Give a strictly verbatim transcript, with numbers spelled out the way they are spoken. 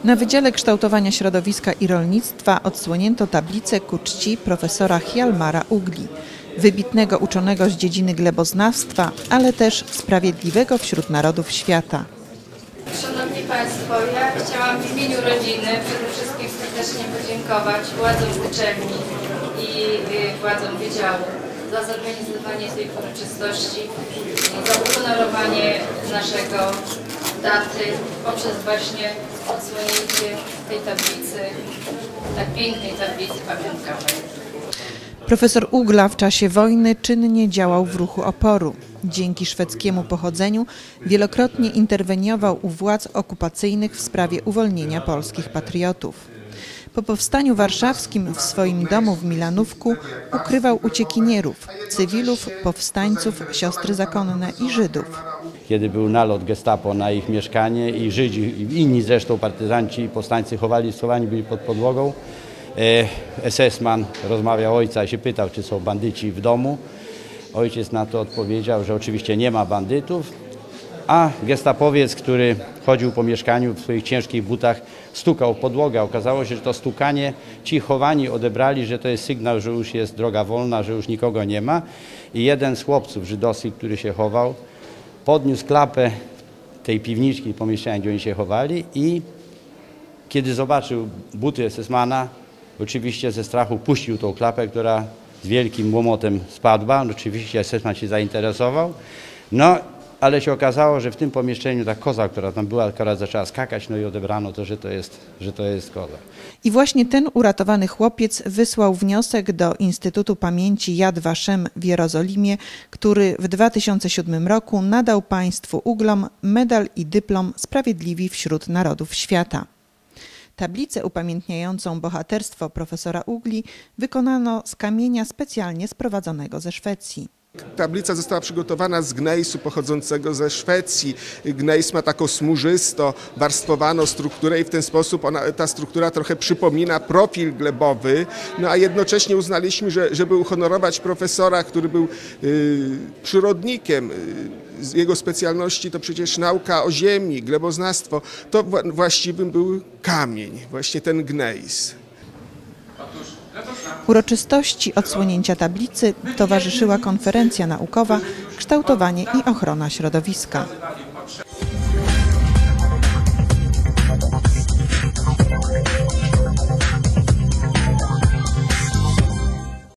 Na Wydziale Kształtowania Środowiska i Rolnictwa odsłonięto tablicę ku czci profesora Hjalmara Ugli, wybitnego uczonego z dziedziny gleboznawstwa, ale też sprawiedliwego wśród narodów świata. Szanowni Państwo, ja chciałam w imieniu rodziny przede wszystkim serdecznie podziękować władzom uczelni i władzom wydziału za zorganizowanie tej uroczystości, za uhonorowanie naszego daty poprzez właśnie odsłonięcie tej tablicy, tak pięknej tablicy pamiątkowej. Profesor Ugla w czasie wojny czynnie działał w ruchu oporu. Dzięki szwedzkiemu pochodzeniu wielokrotnie interweniował u władz okupacyjnych w sprawie uwolnienia polskich patriotów. Po powstaniu warszawskim w swoim domu w Milanówku ukrywał uciekinierów, cywilów, powstańców, siostry zakonne i Żydów. Kiedy był nalot gestapo na ich mieszkanie i Żydzi, i inni zresztą partyzanci i powstańcy chowali, schowani byli pod podłogą, es es man rozmawiał ojca i się pytał, czy są bandyci w domu. Ojciec na to odpowiedział, że oczywiście nie ma bandytów, a gestapowiec, który chodził po mieszkaniu w swoich ciężkich butach, stukał w podłogę. Okazało się, że to stukanie ci chowani odebrali, że to jest sygnał, że już jest droga wolna, że już nikogo nie ma. I jeden z chłopców żydowskich, który się chował, podniósł klapę tej piwniczki pomieszczenia, gdzie oni się chowali, i kiedy zobaczył buty es es mana, oczywiście ze strachu puścił tą klapę, która z wielkim łomotem spadła. Oczywiście es es man się zainteresował, no ale się okazało, że w tym pomieszczeniu ta koza, która tam była, akurat zaczęła skakać, no i odebrano to, że to jest, że to jest koza. I właśnie ten uratowany chłopiec wysłał wniosek do Instytutu Pamięci Yad Vashem w Jerozolimie, który w dwa tysiące siódmym roku nadał państwu Uglom medal i dyplom Sprawiedliwi wśród Narodów Świata. Tablicę upamiętniającą bohaterstwo profesora Ugli wykonano z kamienia specjalnie sprowadzonego ze Szwecji. Tablica została przygotowana z gnejsu pochodzącego ze Szwecji. Gnejs ma taką smurzysto warstwowaną strukturę i w ten sposób ona, ta struktura trochę przypomina profil glebowy, no a jednocześnie uznaliśmy, że żeby uhonorować profesora, który był y, przyrodnikiem, y, jego specjalności to przecież nauka o ziemi, gleboznawstwo, to właściwym był kamień, właśnie ten gnejs. Uroczystości odsłonięcia tablicy towarzyszyła konferencja naukowa Kształtowanie i ochrona środowiska.